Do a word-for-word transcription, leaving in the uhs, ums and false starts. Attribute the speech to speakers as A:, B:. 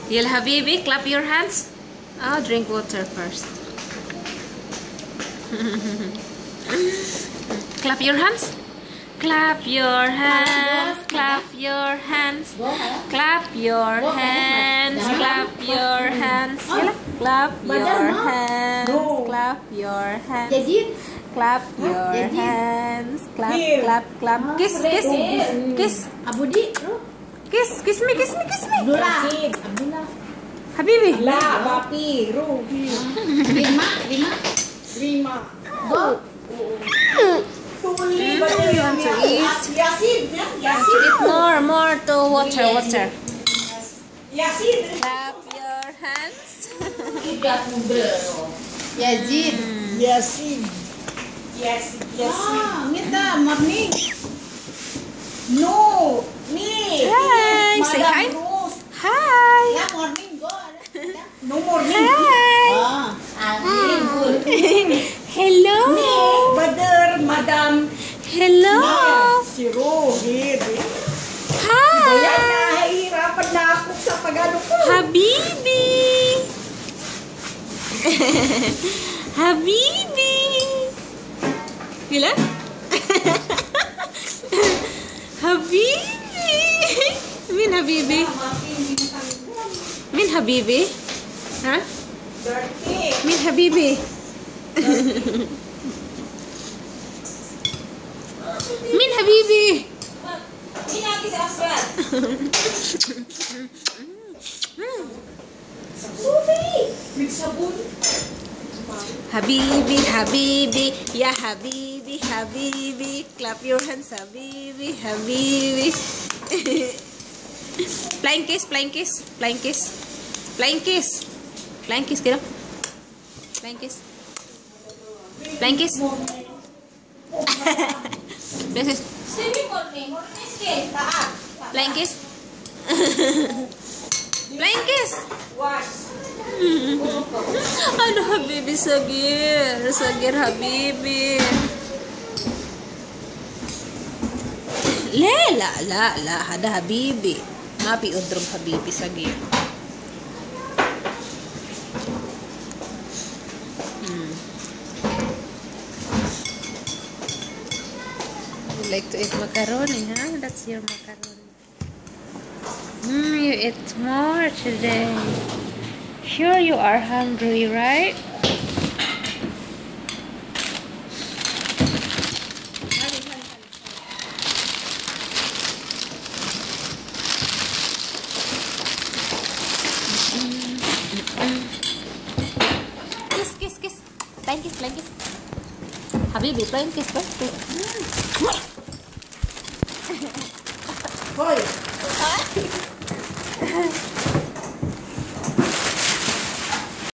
A: Yalla Habibi, clap your hands. Oh, drink water first. Clap your hands. Clap your hands. Clap your hands. Clap your hands. Clap your hands. Yalla. Clap your hands. Clap your hands. Clap your hands. Clap, clap, clap. Kiss, kiss, kiss.
B: Abudi,
A: Kiss, kiss me, kiss me, kiss me.
B: Abdullah, Abdullah.
A: Habibi.
C: La, Bapi, Ru.
B: Lima, lima,
C: Lima.
B: go.
C: Tuli,
A: Mm, you want to eat?
C: Yasin, ya, Yasin.
A: Eat more, more to water, water.
C: Yasin.
A: Clap your hands.
B: Yazid.
C: Yasin. Yasin, Yasin.
B: Ah, Mita, morning.
C: No, me.
A: Hi, say
C: Madam
A: hi.
C: Rose.
A: Hi.
B: Yeah, morning, go.
C: No morning.
A: Hi.
B: Ah, very good.
A: Hello.
C: Brother, Madam.
A: Hello.
C: Si Rohit. Ayan,
A: Hi.
C: nahihirapan na ako sa pag-ano ko.
A: Habibi. Habibi. Gila? Habibi. Min Habibi. Min Habibi. Ha?
C: Dirty.
A: Min Habibi. Min Habibi.
C: With sabon.
A: Habibi, Habibi, ya Habibi, Habibi, clap your hands, Habibi, Habibi. Flying kiss, flying kiss, flying kiss, flying kiss, flying kiss, kira. Flying kiss, flying kiss. Flying kiss. Flying kiss. Flying kiss.
C: Wash.
A: Ano Habibi Sagir? Sagir Habibi. لا لا لا لا هذا حبيبي ما بيضرب حبيبي صغير. Hmm. You like to eat macaroni, huh? That's your macaroni. Hmm, you eat more today. Sure you are hungry, right? Kiss, kiss, kiss. Plain kiss, plain kiss. Habibi, plain kiss, plain kiss.
C: Hoy.
A: Huh?